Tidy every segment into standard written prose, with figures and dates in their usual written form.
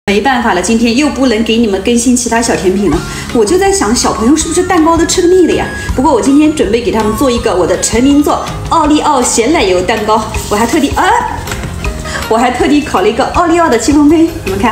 没办法了，今天又不能给你们更新其他小甜品了。我就在想，小朋友是不是蛋糕都吃腻了呀？不过我今天准备给他们做一个我的成名作——奥利奥咸奶油蛋糕。我还特地烤了一个奥利奥的戚风杯，你们看，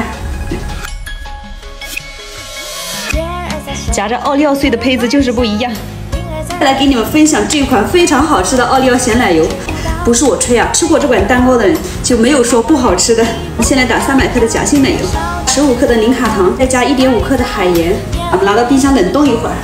夹着奥利奥碎的胚子就是不一样。再来给你们分享这款非常好吃的奥利奥咸奶油。不是我吹啊，吃过这款蛋糕的人就没有说不好吃的。先来打300克的夹心奶油，15克的零卡糖，再加1.5克的海盐，我们拿到冰箱冷冻一会儿。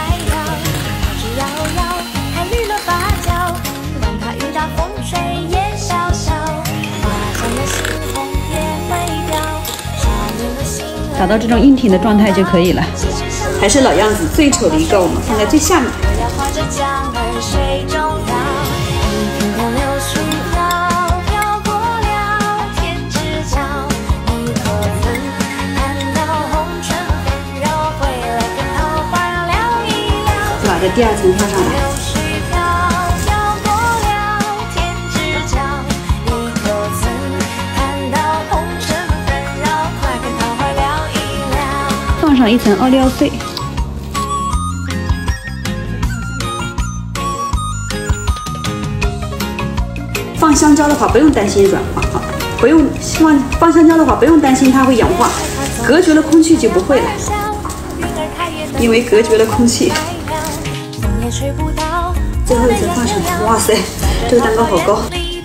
打到这种硬挺的状态就可以了。还是老样子，最丑的一个我们放在最下面。把这第2层放上来。放上1层奥利奥碎。放香蕉的话，不用担心软化啊，不用放香蕉的话，不用担心它会氧化，隔绝了空气就不会了，因为隔绝了空气。最后1层放上去，哇塞，这个蛋糕好高，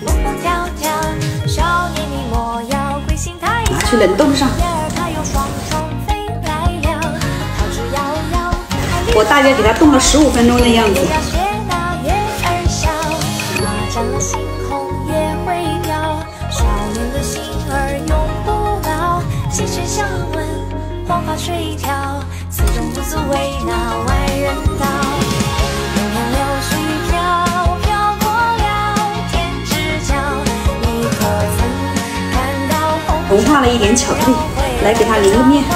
拿去冷冻上。我大约给它冻了15分钟的样子。水跳，此中不足为那外人道。流年流水飘，飘过了天之角。你可曾看到融化了一点巧克力，来给它淋个面。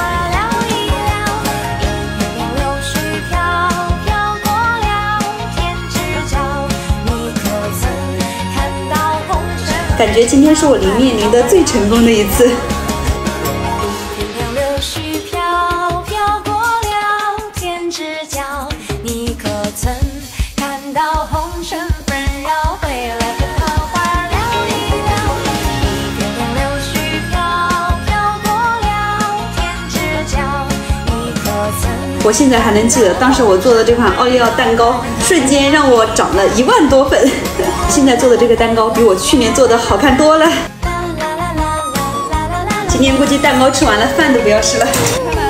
感觉今天是我淋面淋得最成功的一次。我现在还能记得，当时我做的这款奥利奥蛋糕，瞬间让我涨了1万多粉。现在做的这个蛋糕比我去年做的好看多了。今天估计蛋糕吃完了，饭都不要吃了。